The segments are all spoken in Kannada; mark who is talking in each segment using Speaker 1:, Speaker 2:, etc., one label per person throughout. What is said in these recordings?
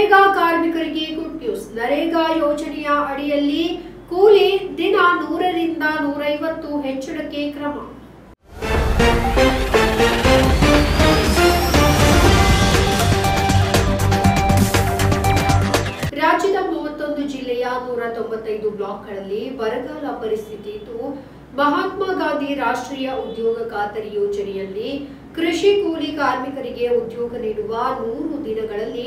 Speaker 1: ನರೇಗಾ ಕಾರ್ಮಿಕರಿಗೆ ಗುಡ್ ನ್ಯೂಸ್. ನರೇಗಾ ಯೋಜನೆಯ ಅಡಿಯಲ್ಲಿ ಕೂಲಿ ದಿನ 100 ರಿಂದ 150 ಹೆಚ್ಚಳಕ್ಕೆ ಕ್ರಮ. ರಾಜ್ಯದ 31 ಜಿಲ್ಲೆಯ 195 ಬ್ಲಾಕ್ಗಳಲ್ಲಿ ಬರಗಾಲ ಪರಿಸ್ಥಿತಿ ಇದ್ದು, ಮಹಾತ್ಮ ಗಾಂಧಿ ರಾಷ್ಟ್ರೀಯ ಉದ್ಯೋಗ ಖಾತರಿ ಯೋಜನೆಯಲ್ಲಿ ಕೃಷಿ ಕೂಲಿ ಕಾರ್ಮಿಕರಿಗೆ ಉದ್ಯೋಗ ನೀಡುವ 100 ದಿನಗಳಲ್ಲಿ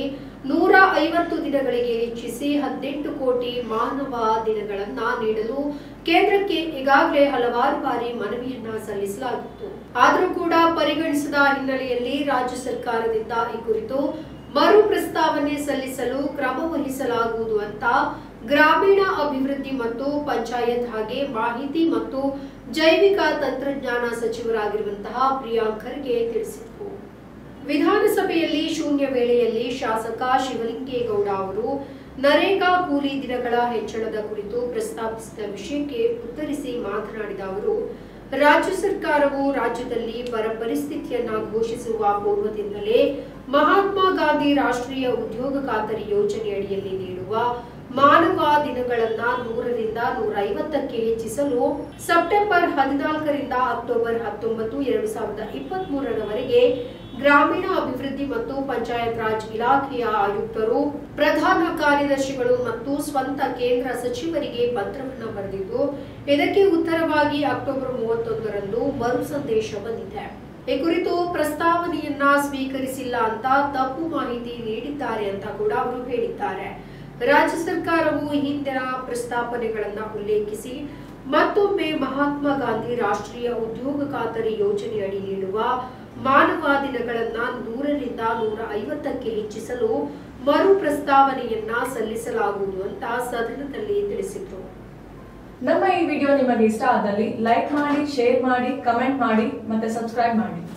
Speaker 1: 150 ದಿನಗಳಿಗೆ ಹೆಚ್ಚಿಸಿ 18 ಕೋಟಿ ಮಾನವ ದಿನಗಳನ್ನ ನೀಡಲು ಕೇಂದ್ರಕ್ಕೆ ಈಗಾಗಲೇ ಹಲವಾರು ಬಾರಿ ಮನವಿಯನ್ನ ಸಲ್ಲಿಸಲಾಗಿತ್ತು. ಆದರೂ ಕೂಡ ಪರಿಗಣಿಸದ ಹಿನ್ನೆಲೆಯಲ್ಲಿ ರಾಜ್ಯ ಸರ್ಕಾರದಿಂದ ಈ ಕುರಿತು ಮರು ಪ್ರಸ್ತಾವನೆ ಸಲ್ಲಿಸಲು ಕ್ರಮ ವಹಿಸಲಾಗುವುದು ಅಂತ ಗ್ರಾಮೀಣ ಅಭಿವೃದ್ಧಿ ಮತ್ತು ಪಂಚಾಯತ್ ಹಾಗೆ ಮಾಹಿತಿ ಮತ್ತು ಜೈವಿಕ ತಂತ್ರಜ್ಞಾನ ಸಚಿವರಾಗಿರುವಂತಹ ಪ್ರಿಯಾಂಕ್ ಖರ್ಗೆ ತಿಳಿಸಿದರು. ವಿಧಾನಸಭೆಯಲ್ಲಿ ಶೂನ್ಯ ವೇಳೆಯಲ್ಲಿ ಶಾಸಕ ಶಿವಲಿಂಗೇಗೌಡ ಅವರು ನರೇಗಾ ಕೂಲಿ ದಿನಗಳ ಹೆಚ್ಚಳದ ಕುರಿತು ಪ್ರಸ್ತಾಪಿಸಿದ ವಿಷಯಕ್ಕೆ ಉತ್ತರಿಸಿ ಮಾತನಾಡಿದ ಅವರು, ರಾಜ್ಯ ಸರ್ಕಾರವು ರಾಜ್ಯದಲ್ಲಿ ಬರ ಪರಿಸ್ಥಿತಿಯನ್ನ ಘೋಷಿಸುವ ಪೂರ್ವದಿಂದಲೇ ಮಹಾತ್ಮ ಗಾಂಧಿ ರಾಷ್ಟ್ರೀಯ ಉದ್ಯೋಗ ಖಾತರಿ ಯೋಜನೆಯಡಿಯಲ್ಲಿ ನೀಡುವ ಮಾನವ ದಿನಗಳನ್ನ 100 ರಿಂದ 150ಕ್ಕೆ ಹೆಚ್ಚಿಸಲು ಸೆಪ್ಟೆಂಬರ್ 14 ರಿಂದ ಅಕ್ಟೋಬರ್ 19, 2023ರವರೆಗೆ ಗ್ರಾಮೀಣ ಅಭಿವೃದ್ಧಿ ಮತ್ತು ಪಂಚಾಯತ್ ರಾಜ್ ಇಲಾಖೆಯ ಆಯುಕ್ತರು, ಪ್ರಧಾನ ಕಾರ್ಯದರ್ಶಿಗಳು ಮತ್ತು ಸ್ವಂತ ಕೇಂದ್ರ ಸಚಿವರಿಗೆ ಪತ್ರವನ್ನು ಬರೆದಿದ್ದು, ಇದಕ್ಕೆ ಉತ್ತರವಾಗಿ ಅಕ್ಟೋಬರ್ 31ರಂದು ಮರು ಸಂದೇಶ ಬಂದಿದೆ. ಈ ಕುರಿತು ಪ್ರಸ್ತಾವನೆಯನ್ನ ಸ್ವೀಕರಿಸಿಲ್ಲ ಅಂತ ತಪ್ಪು ಮಾಹಿತಿ ನೀಡಿದ್ದಾರೆ ಅಂತ ಕೂಡ ಅವರು ಹೇಳಿದ್ದಾರೆ. ರಾಜ್ಯ ಸರ್ಕಾರವು ಹಿಂದಿನ ಪ್ರಸ್ತಾವನೆಗಳನ್ನ ಉಲ್ಲೇಖಿಸಿ ಮತ್ತೊಮ್ಮೆ ಮಹಾತ್ಮ ಗಾಂಧಿ ರಾಷ್ಟ್ರೀಯ ಉದ್ಯೋಗ ಖಾತರಿ ಯೋಜನೆಯಡಿ ನೀಡುವ ಮಾನವ ದಿನಗಳನ್ನ 100 ರಿಂದ 150ಕ್ಕೆ ಹೆಚ್ಚಿಸಲು ಮರು ಪ್ರಸ್ತಾವನೆಯನ್ನ ಸಲ್ಲಿಸಲಾಗುವುದು ಅಂತ ಸದನದಲ್ಲಿ ತಿಳಿಸಿದರು.
Speaker 2: ನಮ್ಮ ಈ ವಿಡಿಯೋ ನಿಮಗೆ ಇಷ್ಟ ಆದಲ್ಲಿ ಲೈಕ್ ಮಾಡಿ, ಶೇರ್ ಮಾಡಿ, ಕಮೆಂಟ್ ಮಾಡಿ ಮತ್ತೆ ಸಬ್ಸ್ಕ್ರೈಬ್ ಮಾಡಿ.